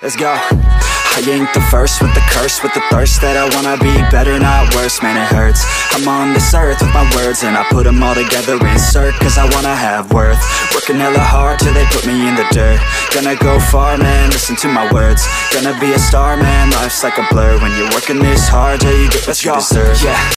let's go. I ain't the first with the curse, with the thirst that I wanna be better, not worse, man it hurts. I'm on this earth with my words and I put them all together, insert, cause I wanna have worth. Working hella hard till they put me in the dirt. Gonna go far, man, listen to my words. Gonna be a star, man, life's like a blur. When you're working this hard, yeah, you get what you deserve. Yeah.